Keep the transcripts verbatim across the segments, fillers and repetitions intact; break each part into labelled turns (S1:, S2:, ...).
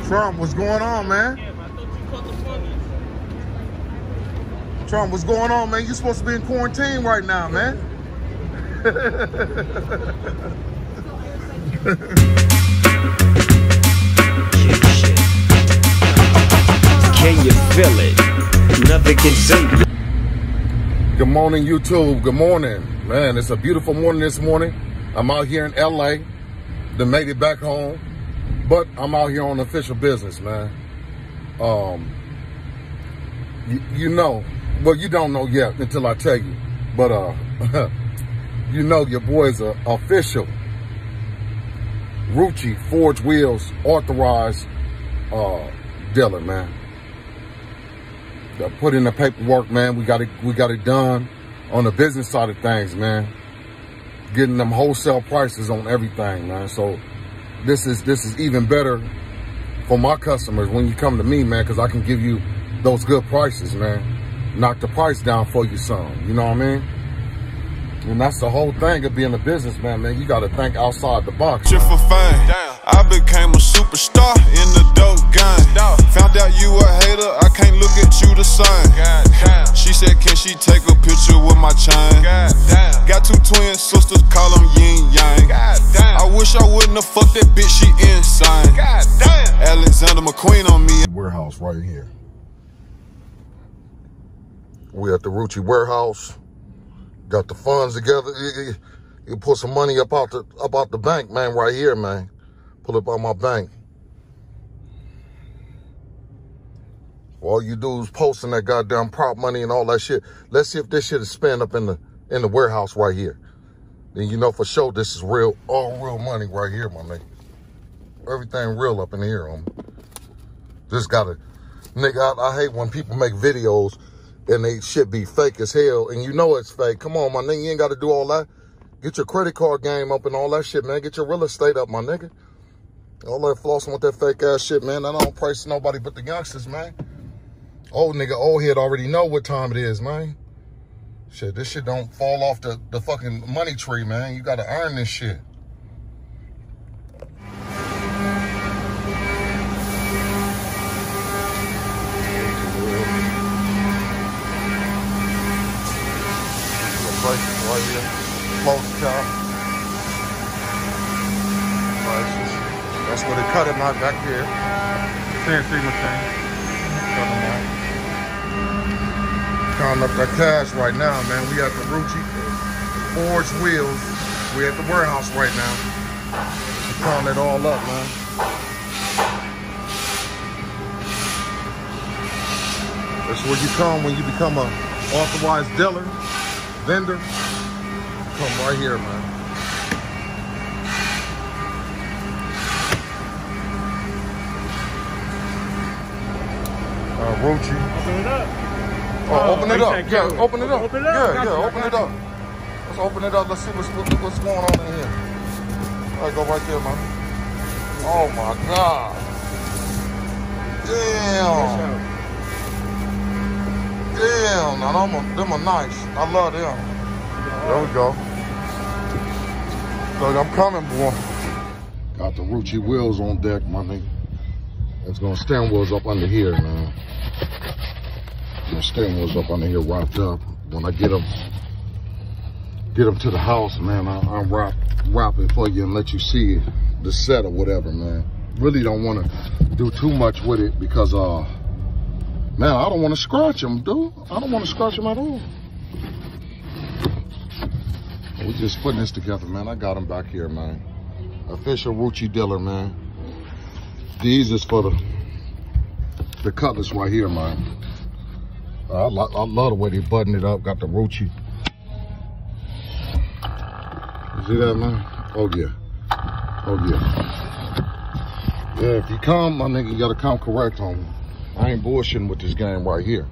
S1: Trump, what's going on, man? Trump, what's going on, man? You're supposed to be in quarantine right now, man.
S2: Can you feel it? Nothing can save you.
S1: Good morning, YouTube. Good morning. Man, it's a beautiful morning this morning. I'm out here in L A. Then made it back home. But I'm out here on official business, man. Um, you, you know, well, you don't know yet until I tell you. But, uh, you know your boy's a official Rucci Forged Wheels Authorized uh, dealer, man. Put in the paperwork, man. We got it. We got it done on the business side of things, man. Getting them wholesale prices on everything, man. So this is this is even better for my customers when you come to me, man, because I can give you those good prices, man. Knock the price down for you some. You know what I mean? And that's the whole thing of being a businessman, man. You got to think outside the box.
S3: Shit for fame. I became a superstar in the dope game. Found out you a hater, I can't look at you the same. She said, can she take a picture with my chain? Got two twin sisters, call them yin yang. I wish I wouldn't have fucked that bitch, she insane. Alexander McQueen on me.
S1: Warehouse right here. We're at the Rucci warehouse. Got the funds together. You, you put some money up out the up out the bank, man, right here, man. Pull up on my bank. All you do is posting that goddamn prop money and all that shit. Let's see if this shit is spent up in the in the warehouse right here. Then you know for sure this is real, all real money right here, my nigga. Everything real up in here, homie. Just gotta, nigga, I, I hate when people make videos and they shit be fake as hell, and you know it's fake. Come on, my nigga, you ain't got to do all that. Get your credit card game up and all that shit, man. Get your real estate up, my nigga. All that flossing with that fake ass shit, man. I don't price to nobody but the youngsters, man. Old nigga, old head already know what time it is, man. Shit, this shit don't fall off the, the fucking money tree, man. You got to earn this shit. Right here, close top. That's where they cut it out back here. C N C machine. Cut them out. Counting up that cash right now, man. We at the Rucci Forged Wheels. We at the warehouse right now. We're counting it all up, man. That's where you come when you become a authorized dealer, vendor. Come right here, man. Uh, Rucci.
S4: Open it up.
S1: Oh, oh open it up. Yeah,
S4: open,
S1: open it up.
S4: Open it up.
S1: Yeah,
S4: got
S1: yeah,
S4: you,
S1: open it up. Let's open it up. Let's see what's, what's going on in here. All right, go right there, man. Oh, my God. Damn. Damn, now them are, them are nice. I love them. There we go. Look, I'm coming, boy. Got the Rucci wheels on deck, my nigga. It's gonna steering wheels up under here, man. The steering wheels up under here wrapped up. When I get them, get them to the house, man, I, I'll wrap, wrap it for you and let you see the set or whatever, man. Really don't want to do too much with it because, uh, man, I don't want to scratch them, dude. I don't want to scratch them at all. We're just putting this together, man. I got them back here, man. Official Rucci dealer, man. These is for the the cutlass right here, man. I, lo I love the way they button it up. Got the Rucci. You see that, man? Oh, yeah. Oh, yeah. Yeah, if you come, my nigga, you got to come correct on me. I ain't bullshitting with this game right here.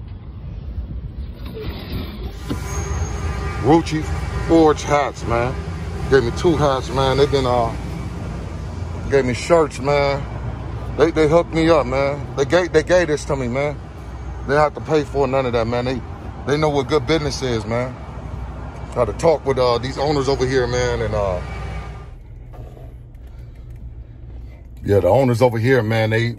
S1: Rucci Forged hats, man. Gave me two hats, man. They been uh gave me shirts, man. They they hooked me up, man. They gave they gave this to me, man. They have to pay for none of that, man. They they know what good business is, man. Got to talk with uh these owners over here, man, and uh yeah, the owners over here, man, they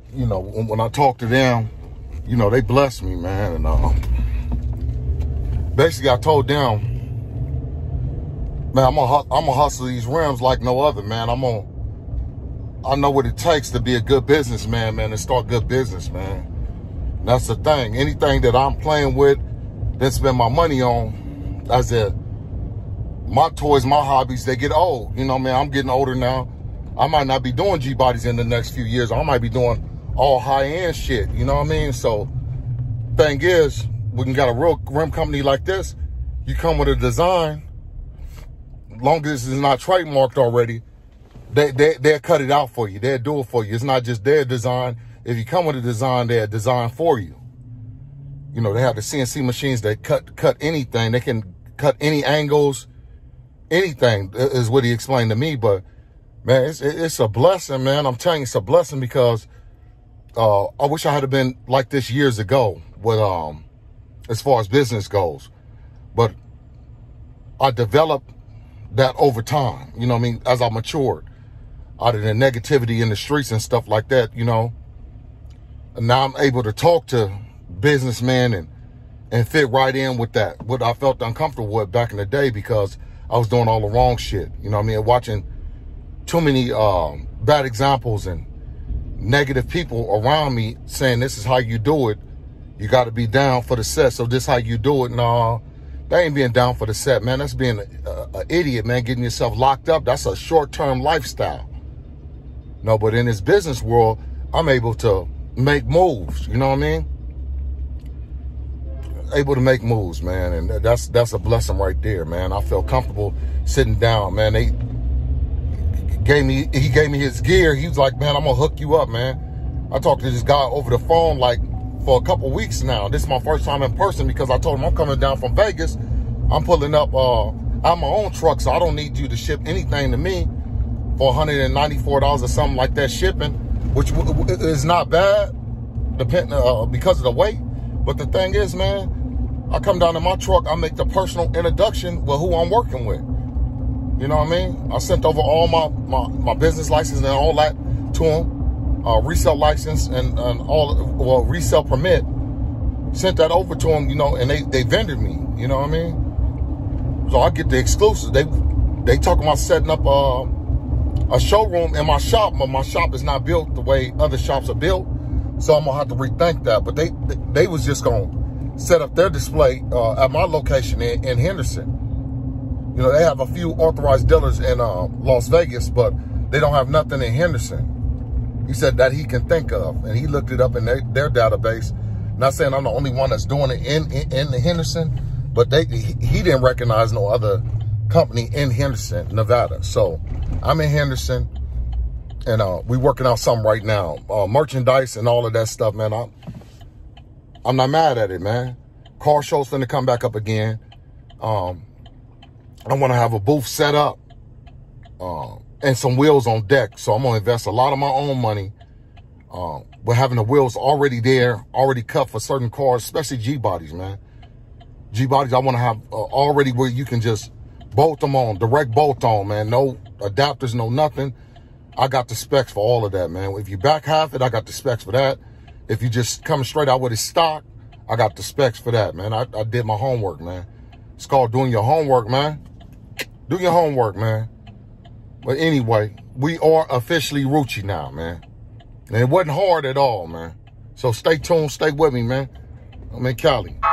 S1: you know, when, when I talk to them, you know, they bless me, man. And uh, basically, I told them, man, I'm gonna I'm gonna hustle these rims like no other, man. I'm gonna, I know what it takes to be a good businessman, man, and start good business, man. And that's the thing. Anything that I'm playing with, that spend my money on, as a my toys, my hobbies, they get old. You know, man, I'm getting older now. I might not be doing G-bodies in the next few years. I might be doing all high-end shit. You know what I mean? So, thing is, we can got a real rim company like this. You come with a design, long as it's not trademarked already, they, they, they'll cut it out for you. They'll do it for you. It's not just their design. If you come with a design, they'll design for you. You know, they have the C N C machines that cut cut anything. They can cut any angles, anything, is what he explained to me. But, man, it's, it's a blessing, man. I'm telling you, it's a blessing because uh, I wish I had been like this years ago with, um, as far as business goes. But I developed that over time, you know what I mean, as I matured out of the negativity in the streets and stuff like that, you know. And now I'm able to talk to businessmen and, and fit right in with that, what I felt uncomfortable with back in the day because I was doing all the wrong shit, you know what I mean, watching too many um, bad examples and negative people around me saying this is how you do it. You got to be down for the set, so this is how you do it. No, that ain't being down for the set, man. That's being an idiot, man, getting yourself locked up. That's a short-term lifestyle. No, but in this business world, I'm able to make moves, you know what I mean? Able to make moves, man, and that's that's a blessing right there, man. I feel comfortable sitting down, man. They gave me, he gave me his gear. He was like, man, I'm gonna hook you up, man. I talked to this guy over the phone like for a couple weeks now. This is my first time in person because I told him I'm coming down from Vegas. I'm pulling up uh, out my own truck, so I don't need you to ship anything to me for one hundred ninety-four dollars or something like that shipping, which is not bad, depending uh, because of the weight. But the thing is, man, I come down in my truck, I make the personal introduction with who I'm working with. You know what I mean? I sent over all my, my, my business license and all that to him, uh, resale license and, and all, well, resale permit. Sent that over to him, you know, and they, they vended me, you know what I mean? So I get the exclusives. They they talking about setting up uh, a showroom in my shop, but my shop is not built the way other shops are built. So I'm gonna have to rethink that. But they they, they was just gonna set up their display uh, at my location in, in Henderson. You know, they have a few authorized dealers in uh, Las Vegas, but they don't have nothing in Henderson. He said that he can think of, and he looked it up in their, their database. Not saying I'm the only one that's doing it in in, in the Henderson, but they he, he didn't recognize no other company in Henderson, Nevada. So I'm in Henderson, and uh, we working out something right now, uh, merchandise and all of that stuff, man. I'm I'm not mad at it, man. Car show's finna come back up again. Um, I want to have a booth set up uh, and some wheels on deck. So I'm gonna invest a lot of my own money. Um, but having the wheels already there, already cut for certain cars, especially G-bodies, man. G-bodies, I want to have uh, already where you can just bolt them on, direct bolt on, man. No adapters, no nothing. I got the specs for all of that, man. If you back half it, I got the specs for that. If you just come straight out with it stock, I got the specs for that, man. I, I did my homework, man. It's called doing your homework, man. Do your homework, man. But anyway, we are officially Rucci now, man. And it wasn't hard at all, man. So stay tuned, stay with me, man. I'm in Cali.